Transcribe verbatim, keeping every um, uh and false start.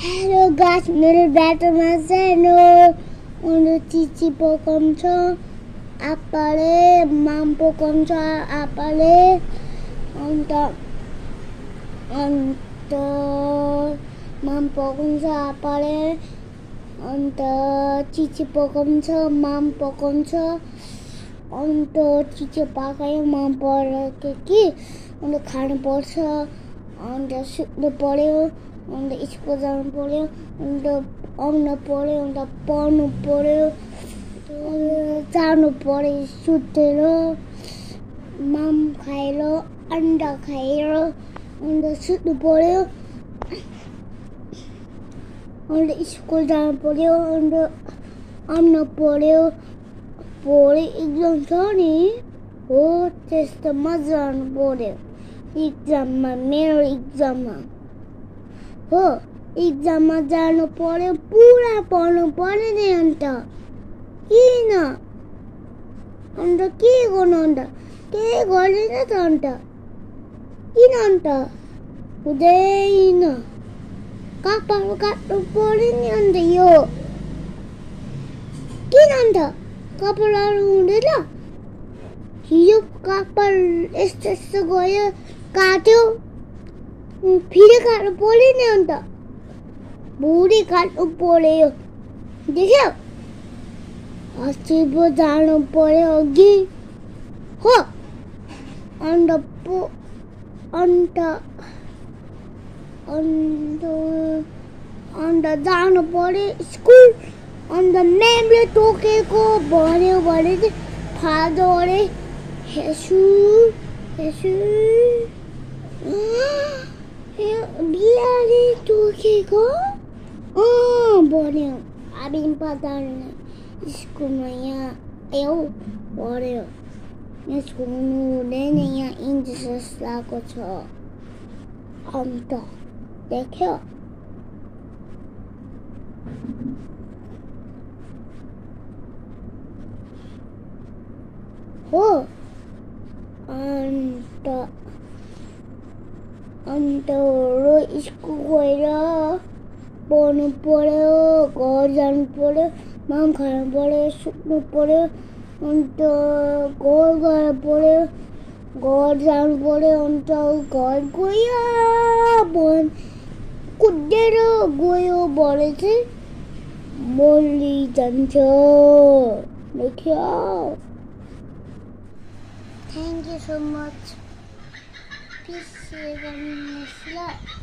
Hello guys, मेरो बाटोमा सानो उनीहरू चिची पकाउँछ आप्पाले, माम पकाउँछ आप्पाले, अन्त अन्त माम पकाउँछ आप्पाले, अन्त चिची पकाउँछ माम पकाउँछ, अन्त चिची पकायो माम पकायो कि अन्त खानु पर्छ, अन्त सुत्नु पर्यो, अन्त स्कुल जानु पर्यो, अन्त आउनु पर्यो, अन्त पढ्नु पर्यो, जानु पर्यो सुतेर, माम खाएर अन्डा खाएर अन्त सुत्नु पर्यो, अन्त स्कुल जानु पर्यो, अन्त आउनु पर्यो, भोलि एक्जाम छ नि हो त्यस्तोमा जानु पर्यो, एक्जाममा मेरो एक्जाममा हो एक्जाममा जानु पर्यो, पुरा पढ्नु पर्यो नि, अन्त किन अन्त के गर्नु, अन्त केही गर्दैन त, अन्त किन अन्त हुँदैन, कपाल काट्नु पर्यो नि, अन्त यो किन अन्त कपालहरू हुँदैन, हिजो कपाल यस्तो यस्तो गयो काट्यो, फेरि काट्नु पर्यो नि, अन्त भुँडी काट्नु पर्यो, देख्यौ अस्ति पो जानु पर्यो अघि हो, अन्त पो अन्त अन्त अन्त जानु पर्यो स्कुल, अन्त म्यामले टोकेको भन्यो भने चाहिँ फाल्दो अरे, हेसु हेसु बिहारी टोकेको अँ भन्यो, हामी पढ्दैन स्कुलमा यहाँ आयो पढ्यो, यहाँ सुन्नु हुँदैन, यहाँ इन्जेक्सन लगाएको छ, अन्त देख्यो हो, अन्त अन्त स्कुल गएर पढ्नु पर्यो, घर जानु पर्यो, माम खानु पर्यो, सुत्नु पर्यो, अन्त घर गएर पर्यो, घर जानु पर्यो, अन्त घर गयो भन् कुदेर गयो भने चाहिँ मर्ली जान्छ, देख्यो। Thank you so much. Please share and